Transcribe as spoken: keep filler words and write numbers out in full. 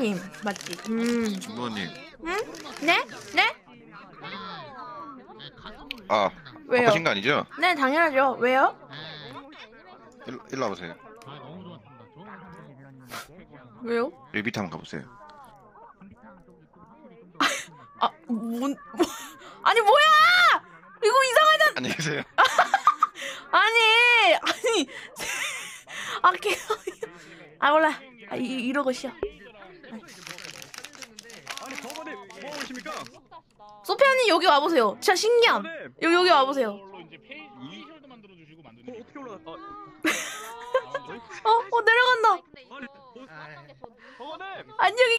주무관님 맞지? 음. 주무관님. 응? 네? 네? 아, 왜요? 바쁘신 거 아니죠? 네, 당연하죠. 왜요? 일, 일로 와보세요. 왜요? 여기 밑에 한번 가보세요. 아, 뭔, 뭐, 아니 뭐야! 이거 이상하잖아. 안녕히 계세요. 아니, 아니, 아, 개, 아 몰라. 아, 이, 이러고 쉬어. 아니 저번에 뭐 오십니까? 소피아님 여기 와보세요. 진짜 신기함. 저번에 여기 여기 와보세요. 걸로 이제 페이 페이셜도 만들어 주시고 만드는 어, 게 어떻게 올라갔다? 어, 어 내려간다. 아니 저- 저번에 안녕히